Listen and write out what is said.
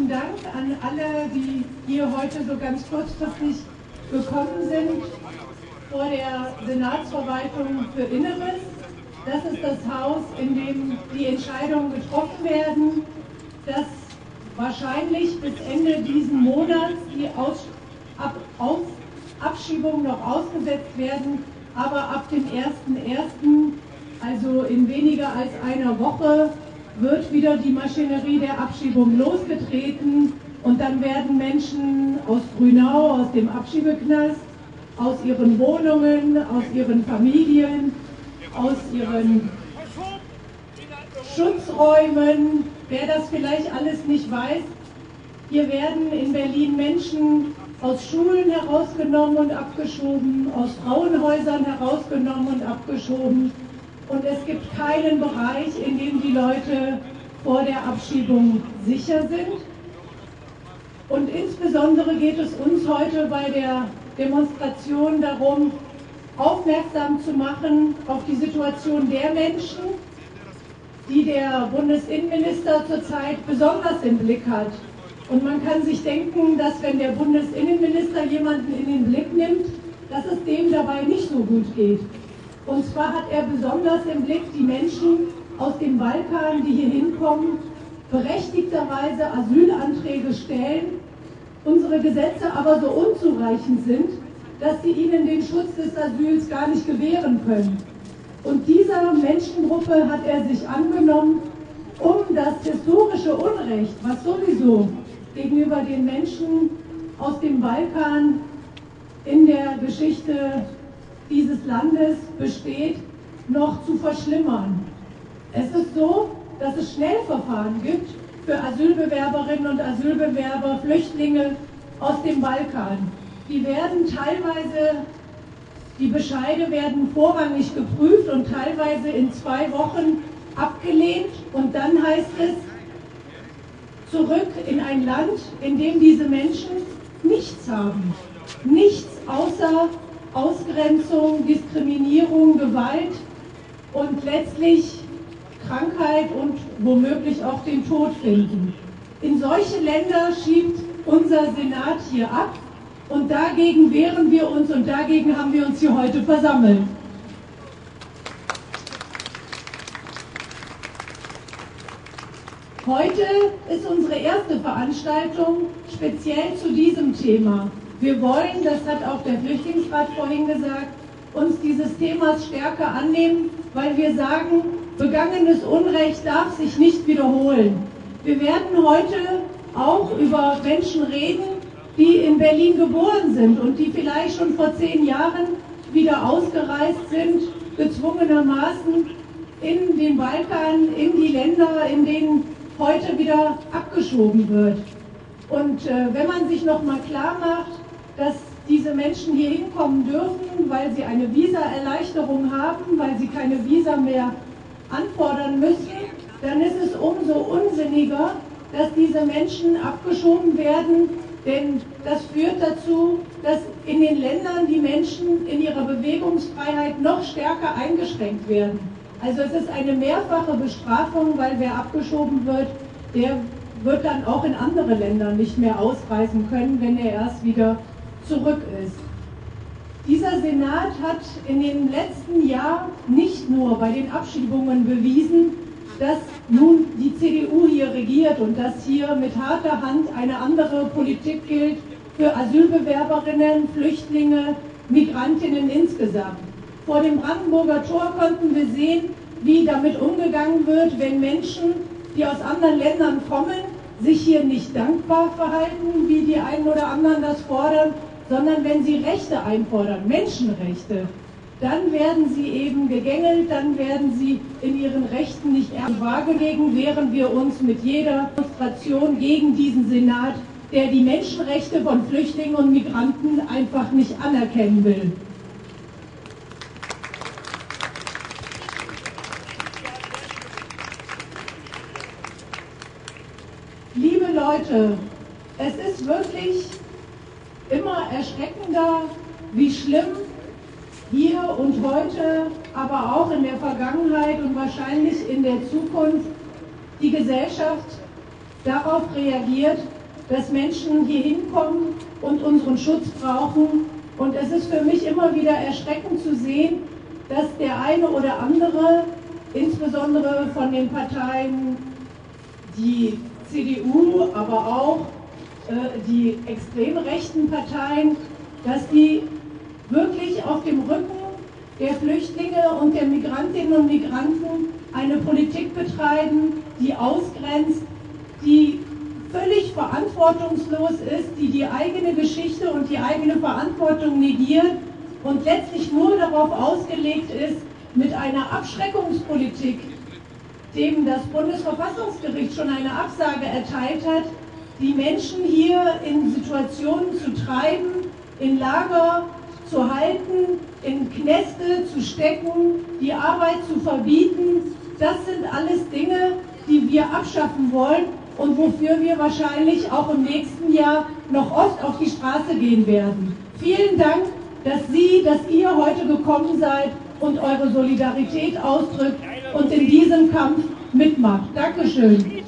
herzlichen Dank an alle, die hier heute so ganz kurzfristig gekommen sind vor der Senatsverwaltung für Inneres. Das ist das Haus, in dem die Entscheidungen getroffen werden, dass wahrscheinlich bis Ende dieses Monats die Abschiebungen noch ausgesetzt werden, aber ab dem 1.1., also in weniger als einer Woche, wird wieder die Maschinerie der Abschiebung losgetreten und dann werden Menschen aus Grünau, aus dem Abschiebeknast, aus ihren Wohnungen, aus ihren Familien, aus ihren Schutzräumen, wer das vielleicht alles nicht weiß, hier werden in Berlin Menschen aus Schulen herausgenommen und abgeschoben, aus Frauenhäusern herausgenommen und abgeschoben. Und es gibt keinen Bereich, in dem die Leute vor der Abschiebung sicher sind. Und insbesondere geht es uns heute bei der Demonstration darum, aufmerksam zu machen auf die Situation der Menschen, die der Bundesinnenminister zurzeit besonders im Blick hat. Und man kann sich denken, dass wenn der Bundesinnenminister jemanden in den Blick nimmt, dass es dem dabei nicht so gut geht. Und zwar hat er besonders im Blick die Menschen aus dem Balkan, die hier hinkommen, berechtigterweise Asylanträge stellen, unsere Gesetze aber so unzureichend sind, dass sie ihnen den Schutz des Asyls gar nicht gewähren können. Und dieser Menschengruppe hat er sich angenommen, um das historische Unrecht, was sowieso gegenüber den Menschen aus dem Balkan in der Geschichte dieses Landes besteht, noch zu verschlimmern. Es ist so, dass es Schnellverfahren gibt für Asylbewerberinnen und Asylbewerber, Flüchtlinge aus dem Balkan. Die werden teilweise, die Bescheide werden vorrangig geprüft und teilweise in 2 Wochen abgelehnt und dann heißt es, zurück in ein Land, in dem diese Menschen nichts haben. Nichts außer Ausgrenzung, Diskriminierung, Gewalt und letztlich Krankheit und womöglich auch den Tod finden. In solche Länder schiebt unser Senat hier ab und dagegen wehren wir uns und dagegen haben wir uns hier heute versammelt. Heute ist unsere erste Veranstaltung speziell zu diesem Thema. Wir wollen, das hat auch der Flüchtlingsrat vorhin gesagt, uns dieses Themas stärker annehmen, weil wir sagen, begangenes Unrecht darf sich nicht wiederholen. Wir werden heute auch über Menschen reden, die in Berlin geboren sind und die vielleicht schon vor 10 Jahren wieder ausgereist sind, gezwungenermaßen in den Balkan, in die Länder, in denen heute wieder abgeschoben wird. Und wenn man sich noch mal klar macht, dass diese Menschen hier hinkommen dürfen, weil sie eine Visaerleichterung haben, weil sie keine Visa mehr anfordern müssen, dann ist es umso unsinniger, dass diese Menschen abgeschoben werden, denn das führt dazu, dass in den Ländern die Menschen in ihrer Bewegungsfreiheit noch stärker eingeschränkt werden. Also es ist eine mehrfache Bestrafung, weil wer abgeschoben wird, der wird dann auch in andere Länder nicht mehr ausreisen können, wenn er erst wieder zurück ist. Dieser Senat hat in dem letzten Jahr nicht nur bei den Abschiebungen bewiesen, dass nun die CDU hier regiert und dass hier mit harter Hand eine andere Politik gilt für Asylbewerberinnen, Flüchtlinge, Migrantinnen insgesamt. Vor dem Brandenburger Tor konnten wir sehen, wie damit umgegangen wird, wenn Menschen, die aus anderen Ländern kommen, sich hier nicht dankbar verhalten, wie die einen oder anderen das fordern, sondern wenn sie Rechte einfordern, Menschenrechte, dann werden sie eben gegängelt, dann werden sie in ihren Rechten nicht ernst wahrgenommen, während wir uns mit jeder Demonstration gegen diesen Senat, der die Menschenrechte von Flüchtlingen und Migranten einfach nicht anerkennen will. Liebe Leute, es ist wirklich immer erschreckender, wie schlimm hier und heute, aber auch in der Vergangenheit und wahrscheinlich in der Zukunft die Gesellschaft darauf reagiert, dass Menschen hier hinkommen und unseren Schutz brauchen. Und es ist für mich immer wieder erschreckend zu sehen, dass der eine oder andere, insbesondere von den Parteien, die CDU, aber auch die extrem rechten Parteien, dass die wirklich auf dem Rücken der Flüchtlinge und der Migrantinnen und Migranten eine Politik betreiben, die ausgrenzt, die völlig verantwortungslos ist, die die eigene Geschichte und die eigene Verantwortung negiert und letztlich nur darauf ausgelegt ist, mit einer Abschreckungspolitik, dem das Bundesverfassungsgericht schon eine Absage erteilt hat, die Menschen hier in Situationen zu treiben, in Lager zu halten, in Kneste zu stecken, die Arbeit zu verbieten. Das sind alles Dinge, die wir abschaffen wollen und wofür wir wahrscheinlich auch im nächsten Jahr noch oft auf die Straße gehen werden. Vielen Dank, dass ihr heute gekommen seid und eure Solidarität ausdrückt und in diesem Kampf mitmacht. Dankeschön.